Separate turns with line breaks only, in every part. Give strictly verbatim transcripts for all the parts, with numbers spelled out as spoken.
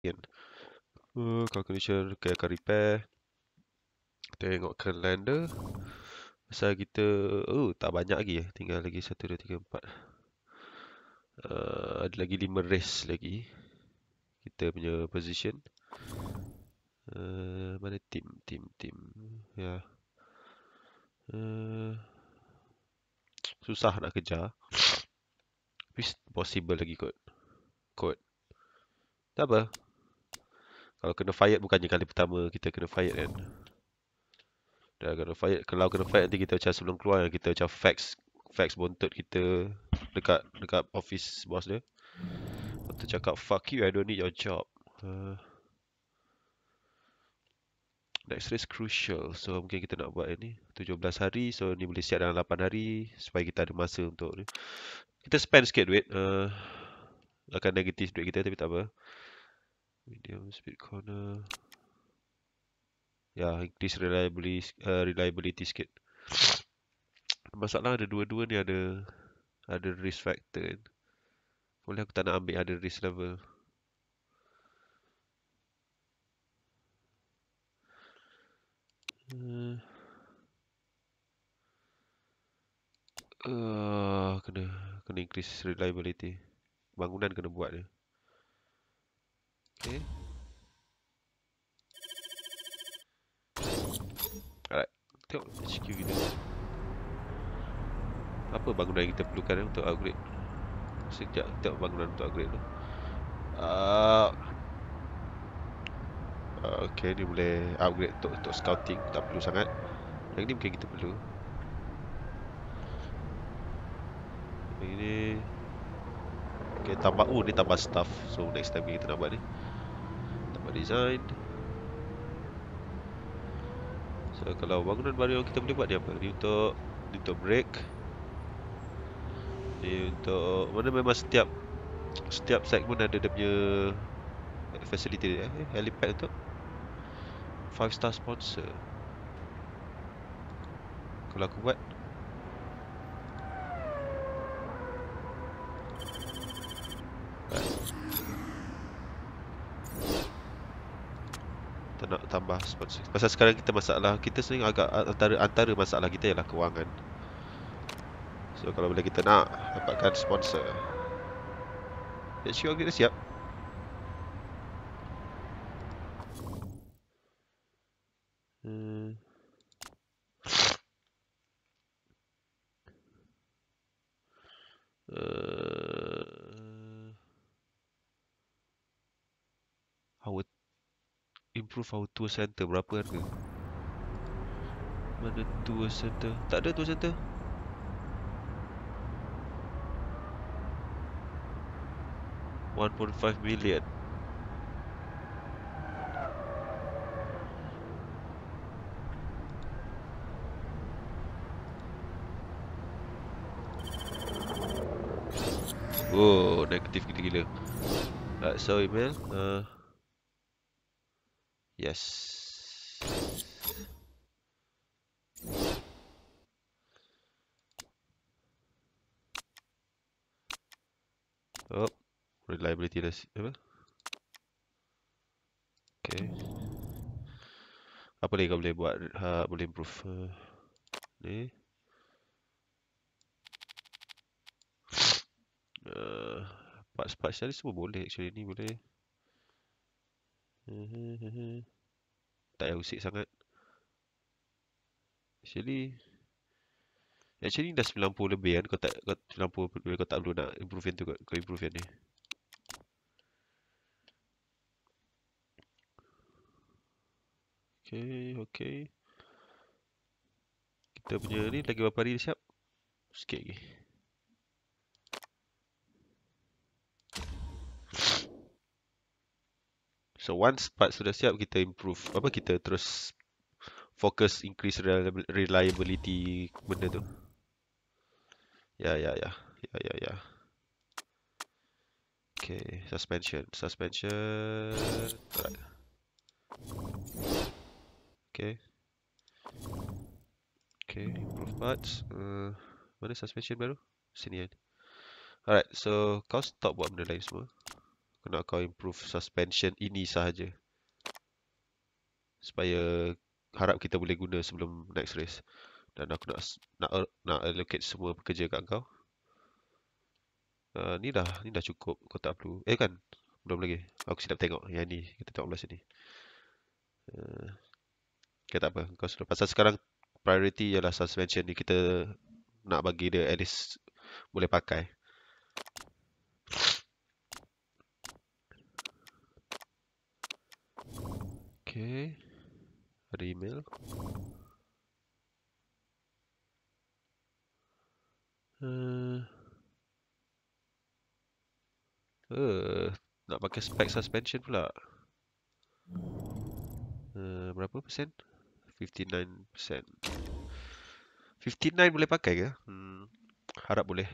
kan. Uh, calculation, okay, akan repair. Tengok calendar. Pasal kita, oh tak banyak lagi ya. Tinggal lagi satu, dua, tiga, empat. Uh, ada lagi lima race lagi. Kita punya position. Uh, mana team, team, team. Ya. Yeah. Uh, susah nak kejar. Tapi possible lagi kot. Kot. Tak apa. Kalau kena fight bukannya kali pertama kita kena fight kan. Dah kena fight. Kalau kena fight nanti kita macam sebelum keluar kita macam fax fax bontot kita dekat dekat office bos dia. Kita cakap fuck you, I don't need your job. Uh, next race crucial. So mungkin kita nak buat ni tujuh belas hari. So ni boleh siap dalam lapan hari supaya kita ada masa untuk ni. Kita spend sikit duit. Uh, akan negatif duit kita tapi tak apa. Medium speed corner. Ya, increase reliability, uh, reliability sikit. Masalah ada dua-dua ni ada ada risk factor kan. Boleh aku tak nak ambil ada risk level. Uh, uh, kena kena increase reliability. Bangunan kena buat dia. Okay. Alright. Tengok H Q kita. Apa bangunan yang kita perlukan eh, untuk upgrade? Sekejap tengok bangunan untuk upgrade tu. Uh, uh, okay, ni boleh upgrade untuk, untuk scouting. Tak perlu sangat. Yang ni mungkin kita perlu. Yang ni okay, tambah, oh ni tambah staff. So next time kita nak buat ni tambah design. So kalau bangunan baru yang kita boleh buat ni apa? Ni untuk ni untuk break. Ni untuk mana memang setiap setiap segmen ada dia punya facility dia. Eh, helipad untuk five star sponsor. Kalau aku buat kita nak tambah sponsor. Pasal sekarang kita masalah kita sering agak antara antara masalah kita ialah kewangan. So kalau bila kita nak dapatkan sponsor, H Q kita siap. Hmm. Uh, our improve our tour center berapa harga? Mana tour center? Tak ada tour center. one point five million. Oh, negatif gila-gila. Right, so email. Uh, yes. Oh, reliability dah apa? Okay. Apa lagi kau boleh buat? Ha, boleh improve. Uh, ni. Uh, parts-parts ni semua boleh actually ni boleh. Tak payah usik sangat. Actually Actually dah sembilan puluh lebih kan. Kau tak kau sembilan puluh lebih, kau tak perlu nak improve yang tu kot. Kau improve yang ni. Okay, okay. Kita punya ni lagi berapa hari dah siap? Sikit lagi. So once part sudah siap, kita improve. Apa kita terus fokus increase reliability benda tu. Ya, ya, ya. Ya, ya, ya. Okay, suspension. Suspension. Alright. Okay. Okay, improve parts. Uh, mana suspension baru? Sini kan. Alright, so kau stop buat benda lain semua. Nak kau improve suspension ini sahaja. Supaya harap kita boleh guna sebelum next race. Dan aku nak nak nak allocate semua pekerja kat kau. Uh, ni dah ni dah cukup. Kau tak perlu. Eh kan? Belum lagi. Aku sedap tengok. Yang ni kita tengok belah sini. Uh, okay, tak apa. Kau sudah pasal sekarang priority ialah suspension ni, kita nak bagi dia at least boleh pakai. Okay. Ada email. Uh, uh, nak pakai spec suspension pula. Uh, berapa persen? fifty-nine percent. fifty-nine boleh pakai ke? Hmm, harap boleh.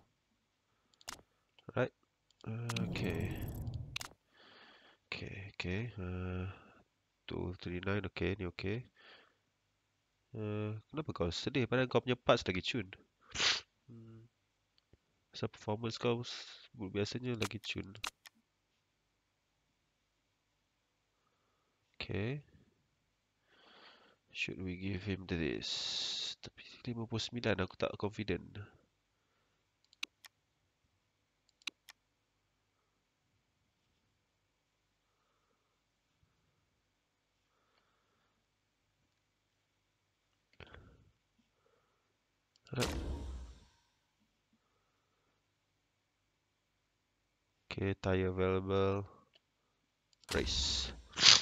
Right. Uh, okay. Okay, okay. Uh, two thirty-nine, okay, ni okay. Uh, kenapa kau sedih? Padahal kau punya parts lagi tune. Hmm. Pasal performance kau biasanya lagi tune. Okay. Should we give him this? Tapi lima puluh sembilan aku tak confident. Right. Okay, tire available. Race.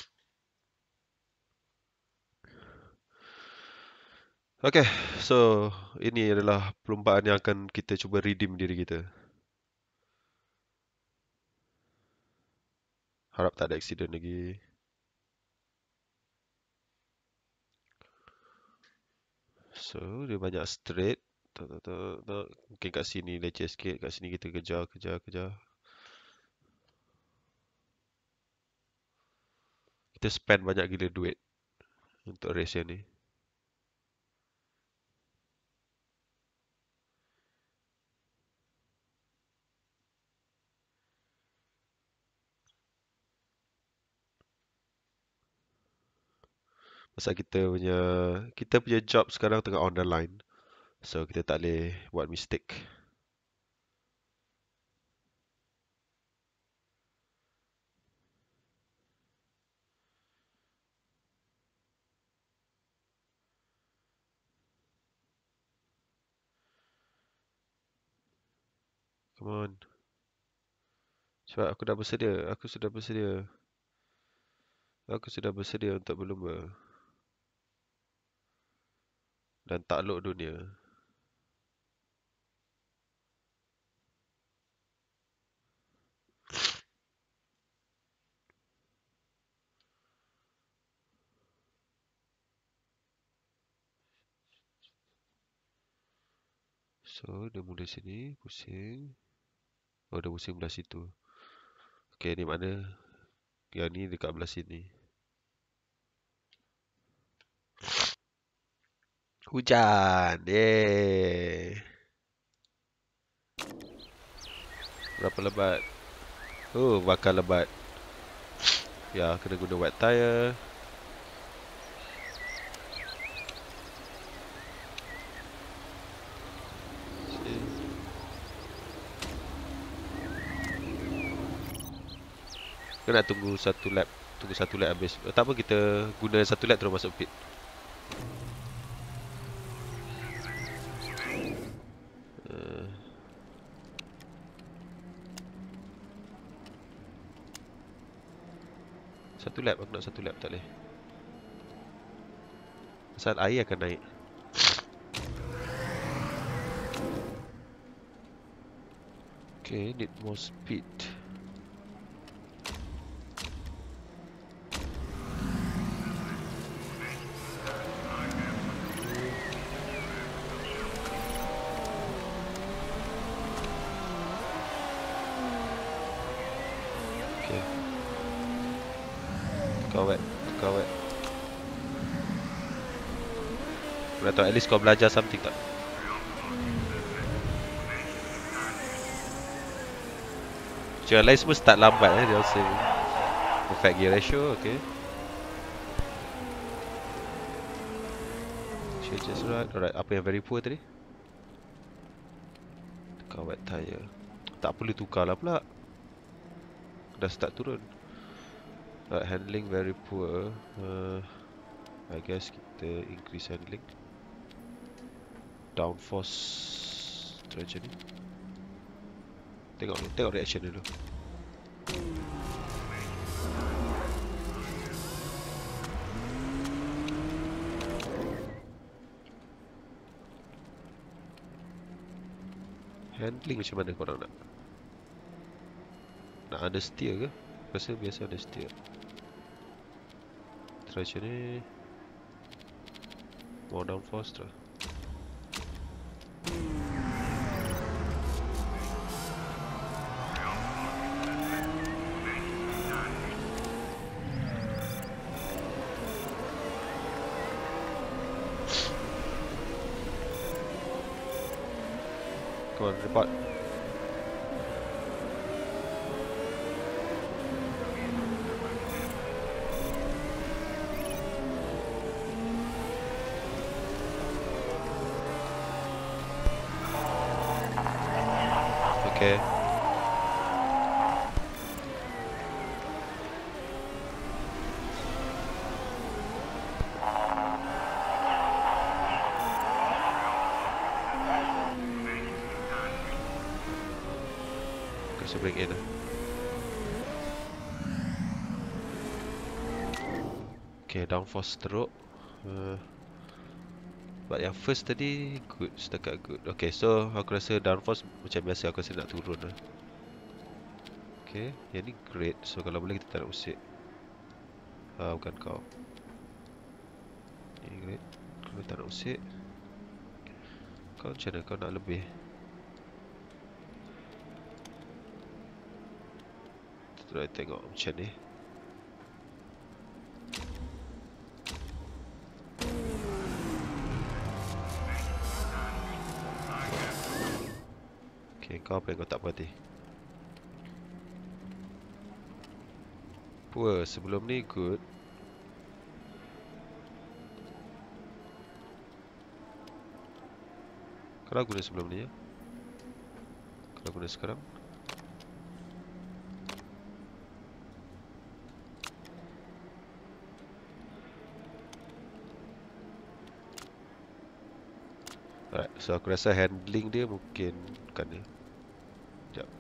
Okay, so ini adalah perlumbaan yang akan kita cuba redeem diri kita. Harap tak ada accident lagi. So, dia banyak straight. Tak, tak, tak, tak. Mungkin kat sini leceh sikit. Kat sini kita kejar, kejar, kejar. Kita spend banyak gila duit untuk race yang ni. Pasal kita punya kita punya job sekarang tengah on the line. So kita tak boleh buat mistake. Come on. Cepat, aku dah bersedia. Aku sudah bersedia. Aku sudah bersedia untuk berlumba. Dan takluk dunia. So, dia mula sini, pusing. Oh, dia pusing belah situ. Okay, ni mana? Yang ni dekat belah sini. Hujan! Yeay! Berapa lebat? Oh, bakal lebat. Ya, kena guna wet tire. Kita nak tunggu satu lap. Tunggu satu lap habis. Tak apa, kita guna satu lap terus masuk pit. Uh, satu lap, aku nak satu lap, tak boleh. Pasal air akan naik. Okay, need more speed. Okay. Kau wet, kau wet. Aku nak tahu, at least kau belajar something tak? Yang lain semua start lambat eh, dia rasa. Perfect gear ratio, okay. Changes right, alright. Apa yang very poor tadi? Tukar wet tire. Tak perlu tukar lah pula. Dah start turun. Right, handling very poor. uh, I guess kita increase handling. Downforce tragedy. Tengok tengok reaction dulu. Handling macam mana korang nak? Nak understeer ke? Rasa biasa understeer. Traction ni more downforce terus. Come on, report. Okay. Kasi break in lah. Okay, downforce teruk. uh, But yang first tadi good, setakat good. Okay, so aku rasa downforce macam biasa aku rasa nak turun lah. Okay, yang ni great. So kalau boleh kita tak nak usik. Ah, bukan kau. Ini great. Kalau tak nak usik, kau macam mana? Kau nak lebih? Kita tengok macam ni. Okay, kau apa yang kau tak puas hati? Poor, sebelum ni good. Kalau guna sebelum ni ya. Kalau guna sekarang. Alright, so aku rasa handling dia mungkin bukan ni. Sekejap.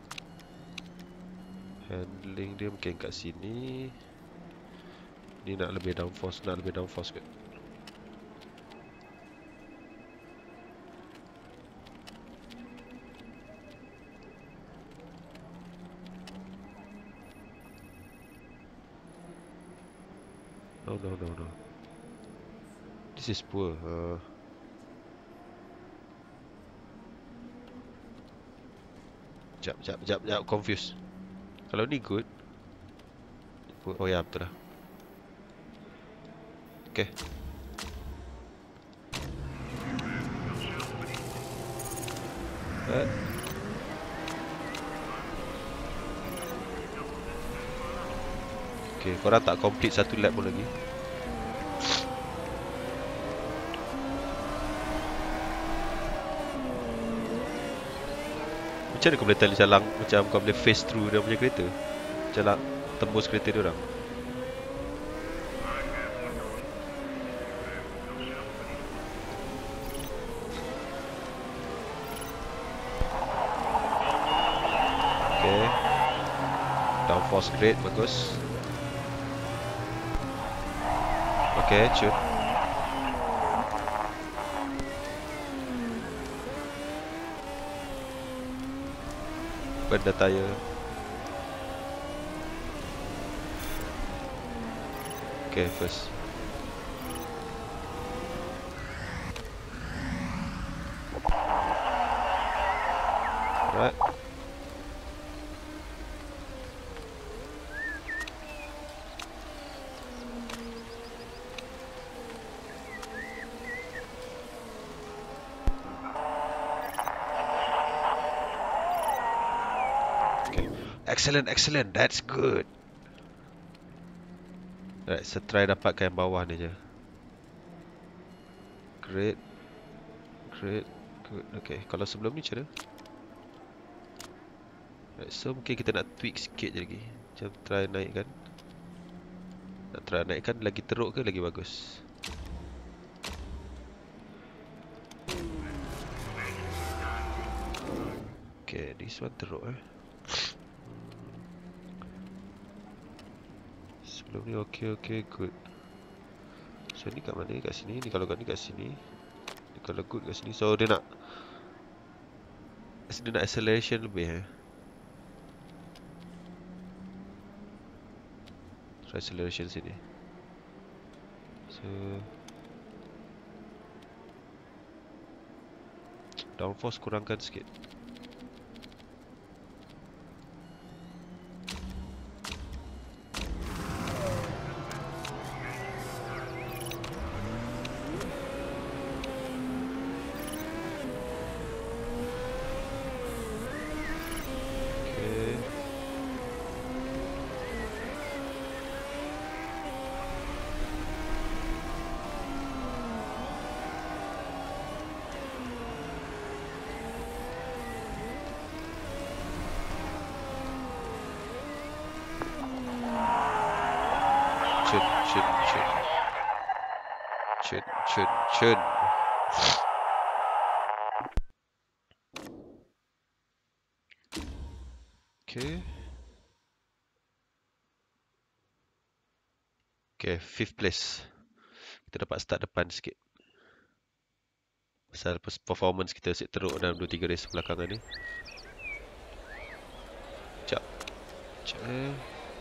Handling dia mungkin kat sini. Ni nak lebih downforce, nak lebih downforce ke? No, no, no, no. This is poor. Uh, Jap, jap, jap, jap, confused. Kalau ni good. Oh ya, betul lah. Okay. Eh. Okay, korang tak complete satu lap pun lagi. Macam mana kau boleh tell jalan macam kau boleh face through dia punya kereta? Jalan tembus kereta dia orang. Okay. Downforce great, bagus. Okay, cute. Benda tire. Okay, first. Alright. Excellent, excellent. That's good. Alright, so try dapatkan yang bawah ni je. Great. Great. Good. Okay, kalau sebelum ni macam mana? Alright, so mungkin kita nak tweak sikit je lagi. Macam try naikkan. Nak try naikkan lagi teruk ke lagi bagus? Okay, this one teruk eh. Sebelum ni okay, okay, good. So ni kat mana? Kat sini. Ni kalau kat ni kat sini. Ni kalau good kat sini. So dia nak dia nak acceleration lebih eh. Try acceleration sini. So downforce kurangkan sikit. Chun, chun, chun. Chun, chun, chun. Okay. Okay, fifth place. Kita dapat start depan sikit. Pasal performance kita asyik teruk dalam dua tiga race belakangan ni. Sekejap. Sekejap eh.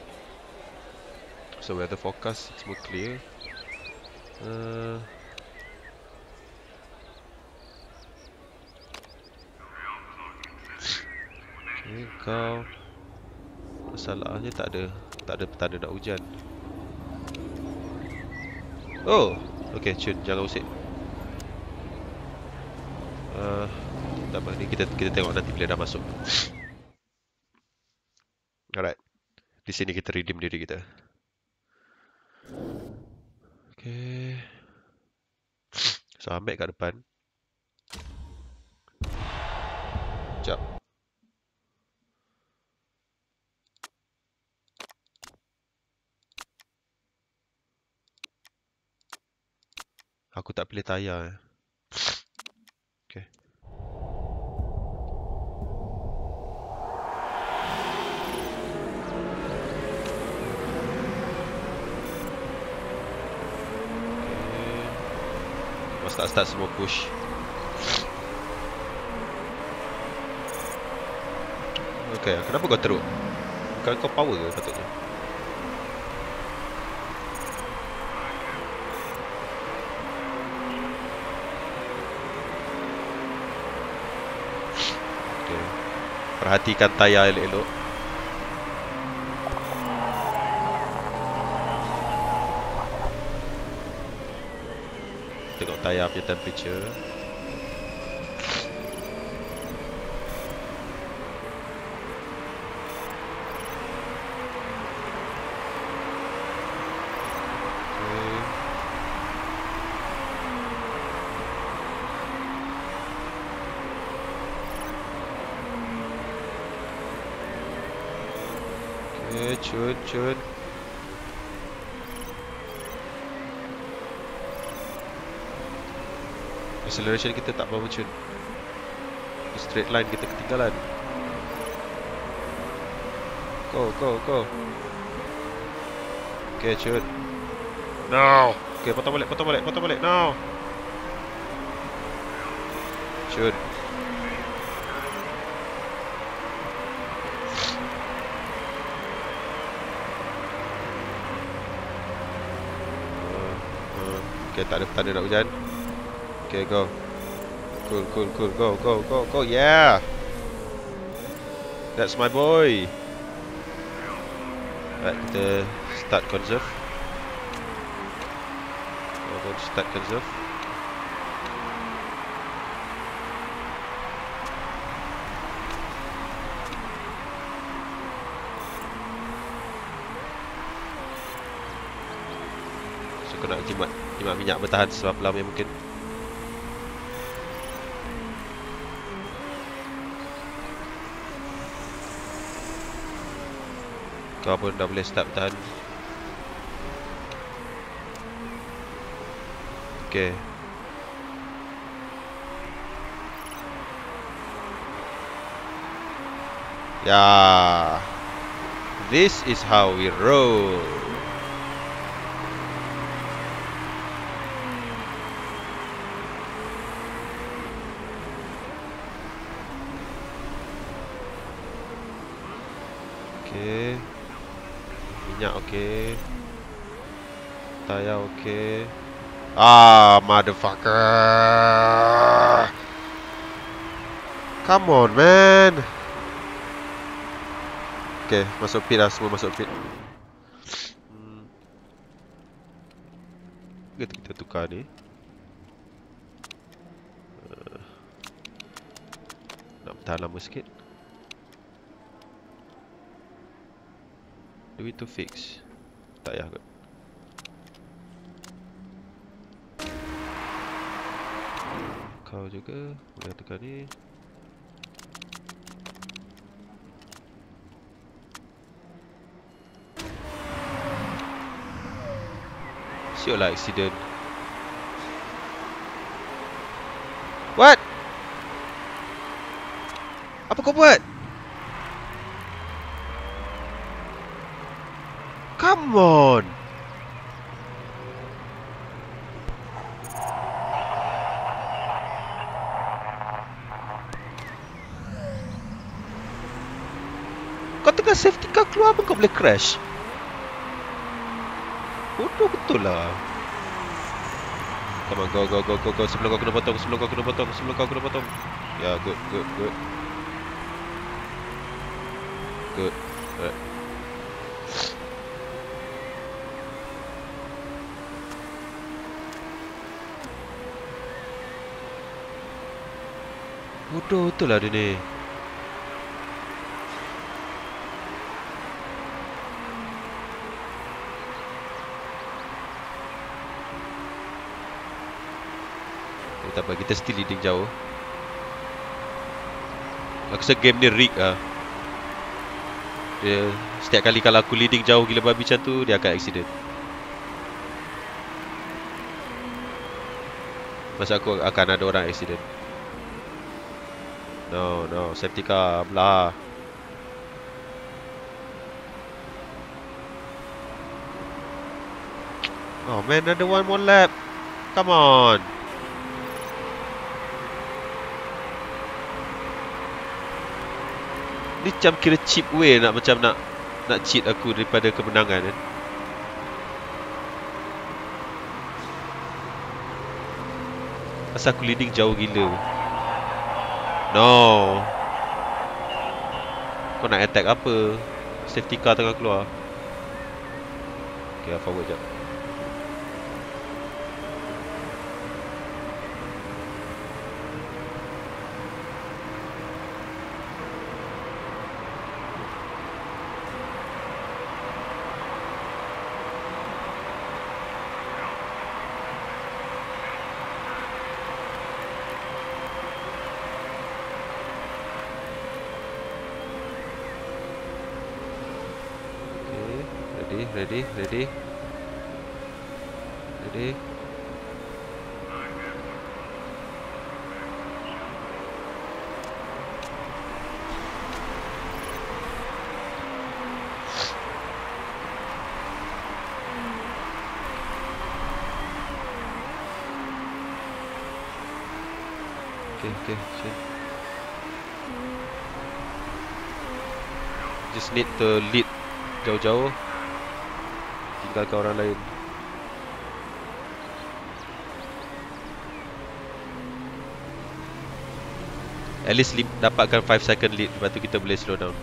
So weather forecast semua clear. Uh, okay, kau masalahnya tak ada tak ada petanda nak hujan. Oh, okay, cun, jangan usik. Uh, tak apa, ni kita kita tengok nanti bila dah masuk. Alright, di sini kita redeem diri kita. Okay. So ambil kat depan. Sekejap. Aku tak pilih tayar eh. Okay. Start-start semua push. Okay, kenapa kau teruk? Bukan kau power ke patutnya? Okay. Perhatikan tayar elok-elok. Tengok tayar punya temperature. Okay, cun, cun. Acceleration kita tak berapa cun. Di straight line kita ketinggalan. Go, go, go. Okay, cun. No. Okay, potong balik, potong balik, potong balik. No. Cun. Okay, tak ada petanda nak hujan. Okay, go. Cool, cool, cool. Go, go, go, go. Yeah. That's my boy. Right, kita start conserve. We'll start conserve. So kau nak jimat, jimat minyak bertahan selama lama yang mungkin. Kau pun dah boleh start bertahan. Okay. Yeah. This is how we roll. Okay. Minyak okay. Tayar okay. Ah, motherfucker. Come on, man. Okay, masuk pit lah. Semua masuk pit. Hmm. Kita, kita tukar ni. Uh, nak bertahan lama sikit. Do it to fix. Tak payah kot. Kau juga boleh tukar ni. Siap lah accident. What? Apa kau buat? Come on. Kau tengah safety car keluar pun kau boleh crash. Bodoh betul lah. Come on, go, go, go, go, go. Sebelum kau kena potong, sebelum kau kena potong, sebelum kau kena potong. Ya, yeah, good, good, good. Good. Alright. Bodoh betul lah dia ni. Tak apa, kita still leading jauh. Aku rasa game ni rig lah. Dia, setiap kali kalau aku leading jauh gila babi macam tu, dia akan accident. Masa aku akan ada orang accident. No, no, safety car, belah. Oh man, another one more lap. Come on. Ni macam kira cheap way nak macam nak nak cheat aku daripada kemenangan kan. Asal aku leading jauh gila. No. Kau nak attack apa? Safety car tengah keluar. Okay, forward jap. Ready, ready, ready. Ready. Okay, okay, sure. Just need to lead jauh-jauh. Tinggalkan orang lain. At least dapatkan five second lead. Lepas tu kita boleh slow down.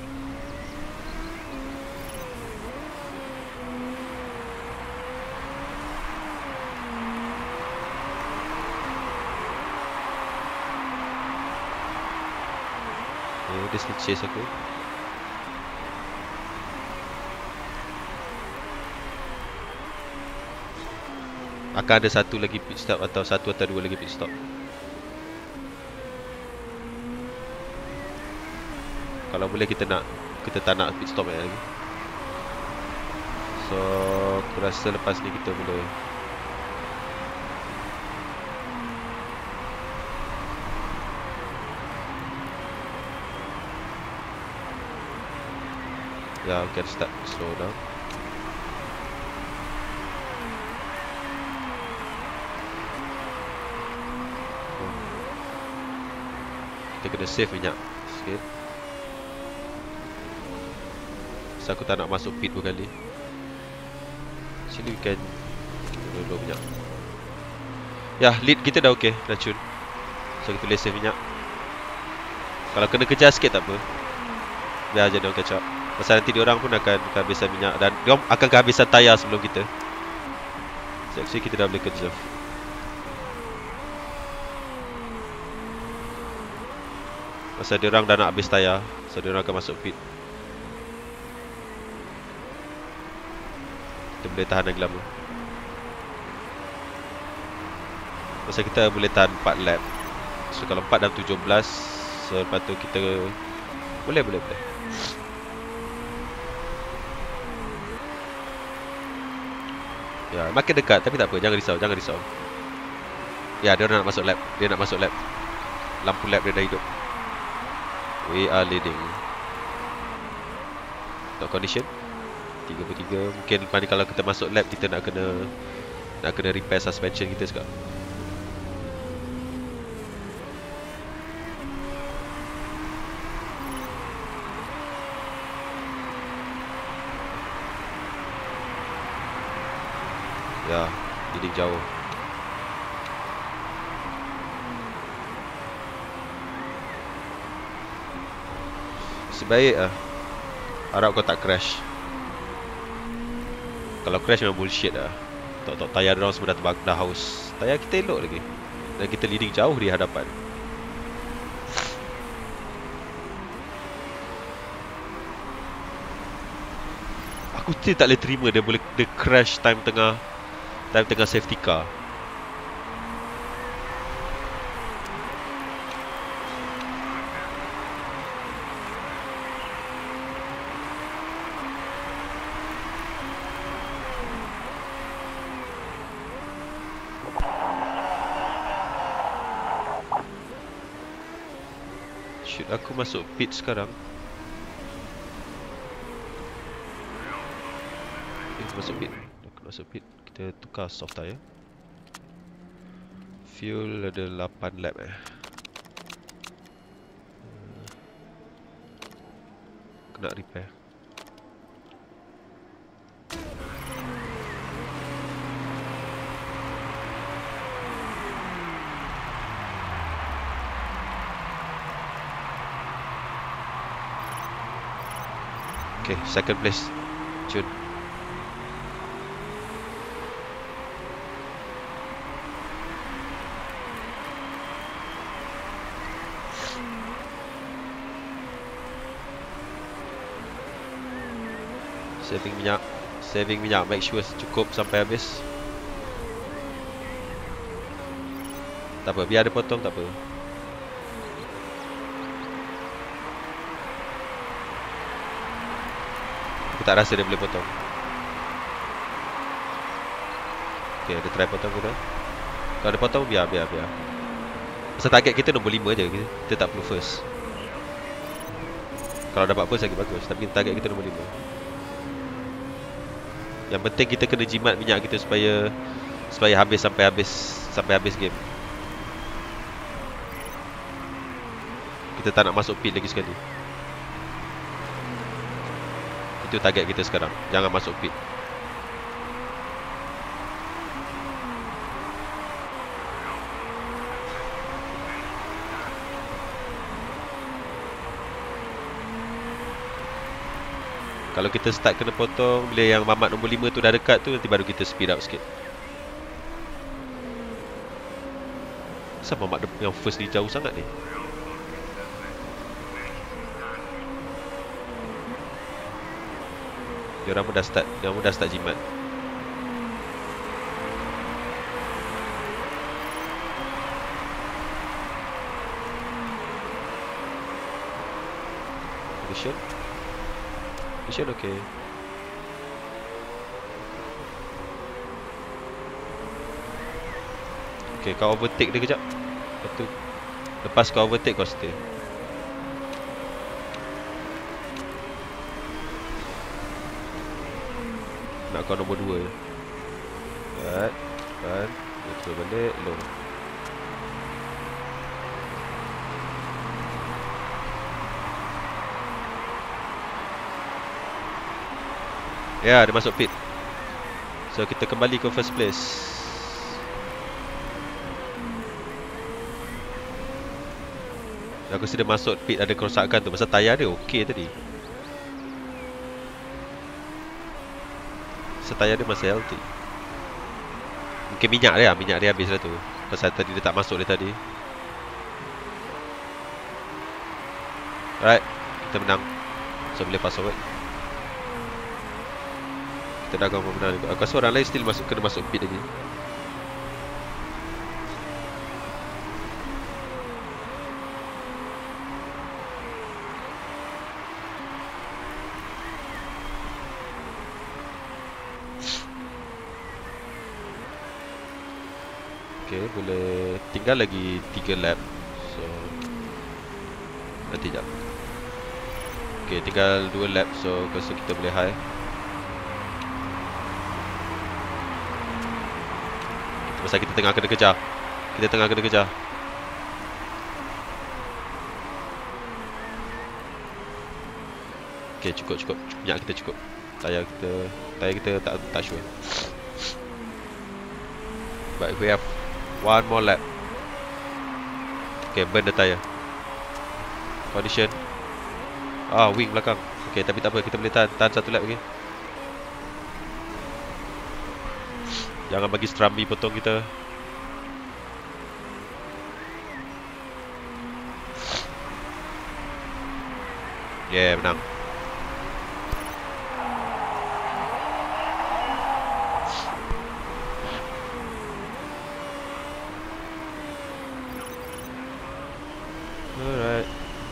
Okay, dia still chase aku. Akan ada satu lagi pit stop atau satu atau dua lagi pit stop. Kalau boleh kita nak, kita tak nak pit stop lagi. So aku rasa lepas ni kita boleh. Ya, yeah, we can start slow down. Kita kena save minyak sikit. So aku tak nak masuk pit dua kali. Sini we can dulu minyak. Ya, lead kita dah okey, dah tune. So kita boleh save minyak. Kalau kena kejar sikit tak apa. Biar je dia catch up. Pasal nanti diorang pun akan kehabisan minyak dan diorang akan kehabisan tayar sebelum kita. So actually kita dah boleh conserve. Pasal diorang dah nak habis tayar, so diorang akan masuk pit. Kita boleh tahan lagi lama. Pasal kita boleh tahan empat lap. So kalau empat dalam tujuh belas, so lepas tu kita boleh boleh boleh. Ya, makin dekat tapi tak apa, jangan risau, jangan risau. Ya, dia nak masuk lap, dia nak masuk lap. Lampu lap dia dah hidup. We are leading. Top condition tiga puluh tiga. Mungkin lepas ni kalau kita masuk lap, kita nak kena Nak kena repair suspension kita sekarang. Ya, leading jauh. Sebaik lah, harap kau tak crash. Kalau crash memang bullshit lah. Tok-tok tayar diorang semua dah terbang, dah haus. Tayar kita elok lagi. Dan kita leading jauh di hadapan. Aku still tak boleh terima dia boleh dia crash time tengah Time tengah safety car. Should aku masuk pit sekarang? Kita masuk pit. Aku masuk pit. Kita tukar soft tire. Fuel ada lapan lap eh. Kena repair. Okay, second place. Jun. Saving minyak. Saving minyak. Make sure cukup sampai habis. Tak apa, biar ada potong tak apa. Aku tak rasa dia boleh potong. Okay, ada try potong kita. Kalau ada potong, biar, biar, biar. Pasal target kita nombor lima je. Kita tak perlu first. Kalau dapat first lagi bagus. Tapi target kita nombor lima. Yang penting kita kena jimat minyak kita supaya Supaya habis sampai habis Sampai habis game. Kita tak nak masuk pit lagi sekali. Itu target kita sekarang. Jangan masuk pit. Kalau kita start kena potong, bila yang mamat nombor lima tu dah dekat tu, nanti baru kita speed up sikit. Kenapa mamat yang first ni jauh sangat ni? Diorang pun dah start, diorang pun dah start jimat. Condition. Condition okay. Okay, kau overtake dia kejap. Lepas tu, lepas kau overtake kau stay. Nak kau nombor dua je. Right. Kan. Dia turun balik. Low. Ya, dia masuk pit. So, kita kembali ke first place. Aku rasa dia masuk pit ada kerosakan tu. Pasal tayar dia okey tadi. Pasal tayar dia masih healthy. Mungkin minyak dia, minyak dia habis dah tu. Pasal tadi dia tak masuk dia tadi. Alright, kita menang. So boleh fast forward. Kita dah gagal menang juga. Aku rasa orang lain still masuk, kena masuk pit lagi. Okay, boleh tinggal lagi tiga lap. So nanti jap. Okay, tinggal dua lap. So aku rasa kita boleh high. Pasal kita tengah kena kejar. Kita tengah kena kejar. Okay, cukup cukup. Minyak kita cukup. Tayar kita Tayar kita tak tak sure. But we have one more lap. Okay, burn the tire. Condition. Ah, wing belakang. Okay, tapi tak apa, kita boleh tahan, tahan satu lap lagi. Jangan bagi Strambi potong kita. Yeah, menang. Alright.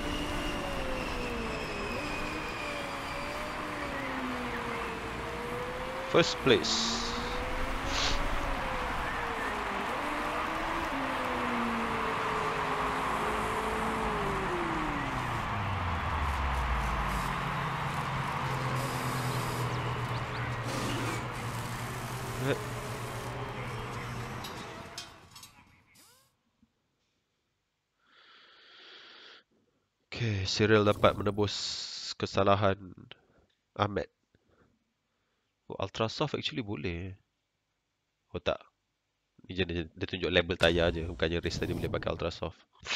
First place. Okay, Cyril dapat menebus kesalahan Ahmed. Oh, Ultra Soft actually boleh. Oh tak. Dia, dia, dia tunjuk label tayar je. Bukannya race tadi boleh pakai Ultra Soft.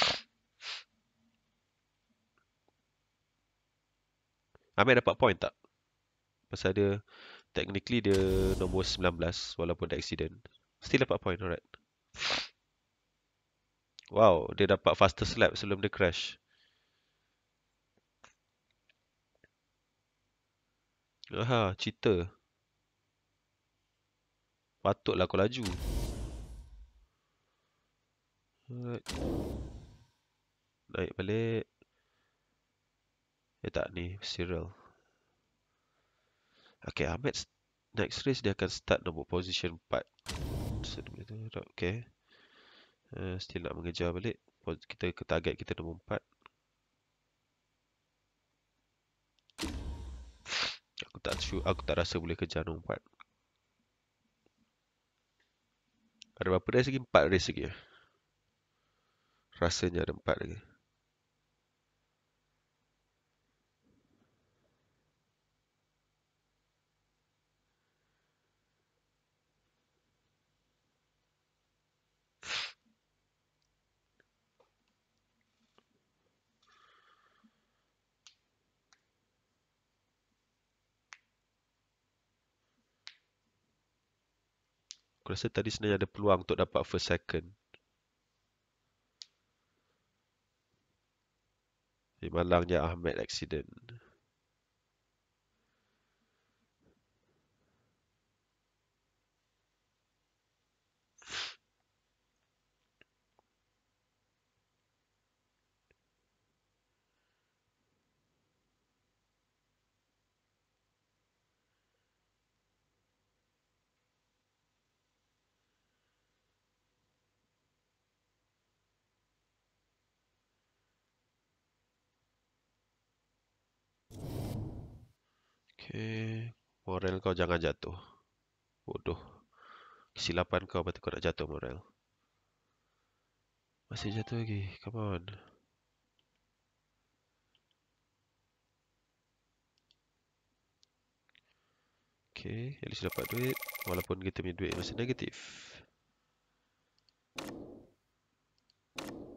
Ahmed dapat point tak? Pasal dia, technically dia nombor sembilan belas walaupun ada accident. Still dapat point, alright. Wow, dia dapat fastest lap sebelum dia crash. Aha, cheater. Patutlah kau laju. Alright. Naik balik. Eh tak, ni Cyril. Okay, Ahmed next race dia akan start nombor position empat. Okay. Uh, still nak mengejar balik. Kita ke target kita nombor empat. Aku tak sure, aku tak rasa boleh kejar nombor empat. Ada berapa race lagi? empat race lagi. Rasanya ada empat lagi. Aku rasa tadi sebenarnya ada peluang untuk dapat first second. Di malangnya Ahmed accident. Okay. Moral kau jangan jatuh. Bodoh. Kesilapan kau berarti kau nak jatuh moral. Masih jatuh lagi. Come on. Okay. At least dapat duit. Walaupun kita punya duit masih negatif.